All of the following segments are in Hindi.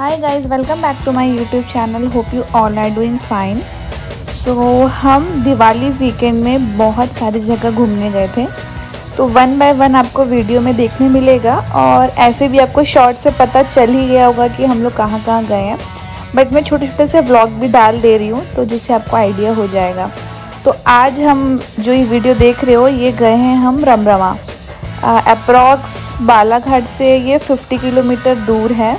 Hi guys, welcome back to my YouTube channel. Hope you all are doing fine. So हम दिवाली वीकेंड में बहुत सारी जगह घूमने गए थे, तो वन बाय वन आपको वीडियो में देखने मिलेगा और ऐसे भी आपको शॉर्ट से पता चल ही गया होगा कि हम लोग कहाँ कहाँ गए हैं। बट मैं छोटे छोटे से व्लॉग भी डाल दे रही हूँ तो जिससे आपको आइडिया हो जाएगा। तो आज हम जो ये वीडियो देख रहे हो ये गए हैं हम रमरमा। अप्रॉक्स बालाघाट से ये 50 किलोमीटर दूर है।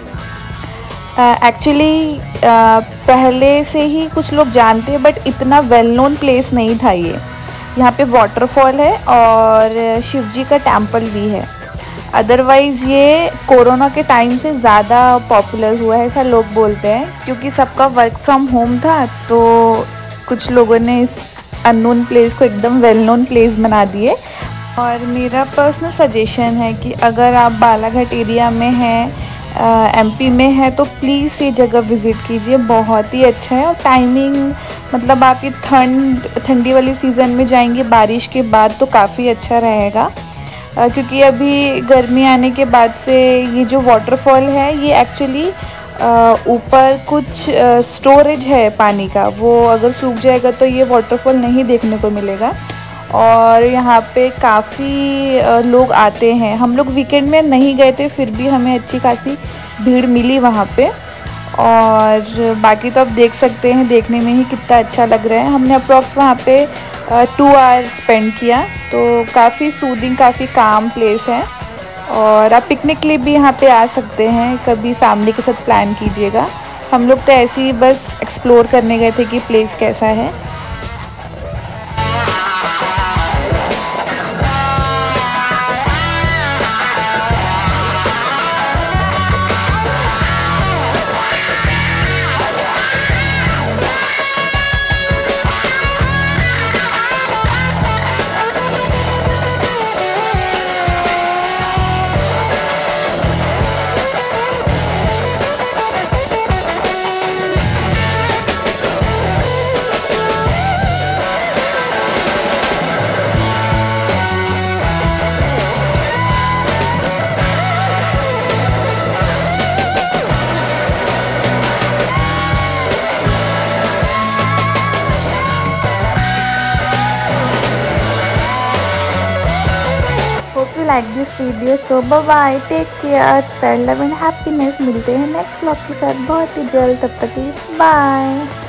एक्चुअली पहले से ही कुछ लोग जानते हैं बट इतना वेल नोन प्लेस नहीं था ये। यहाँ पे वाटरफॉल है और शिवजी का टेम्पल भी है। अदरवाइज़ ये कोरोना के टाइम से ज़्यादा पॉपुलर हुआ है ऐसा लोग बोलते हैं, क्योंकि सबका वर्क फ्रॉम होम था तो कुछ लोगों ने इस अननोन प्लेस को एकदम वेल नोन प्लेस बना दिए। और मेरा पर्सनल सजेशन है कि अगर आप बालाघाट एरिया में हैं, एमपी में है, तो प्लीज़ ये जगह विज़िट कीजिए। बहुत ही अच्छा है और टाइमिंग मतलब आप ये ठंडी वाली सीज़न में जाएंगे बारिश के बाद तो काफ़ी अच्छा रहेगा, क्योंकि अभी गर्मी आने के बाद से ये जो वाटरफॉल है ये एक्चुअली ऊपर कुछ स्टोरेज है पानी का, वो अगर सूख जाएगा तो ये वाटरफॉल नहीं देखने को मिलेगा। और यहाँ पे काफ़ी लोग आते हैं। हम लोग वीकेंड में नहीं गए थे फिर भी हमें अच्छी खासी भीड़ मिली वहाँ पे। और बाकी तो आप देख सकते हैं, देखने में ही कितना अच्छा लग रहा है। हमने अप्रॉक्स वहाँ पे 2 आवर्स स्पेंड किया, तो काफ़ी सूदिंग, काफ़ी काम प्लेस है। और आप पिकनिक के लिए भी यहाँ पे आ सकते हैं, कभी फैमिली के साथ प्लान कीजिएगा। हम लोग तो ऐसे ही बस एक्सप्लोर करने गए थे कि प्लेस कैसा है। Like this video, so bye bye, take care, spread love and happiness. मिलते हैं नेक्स्ट ब्लॉग के साथ बहुत ही जल्द, तब तक के लिए बाय।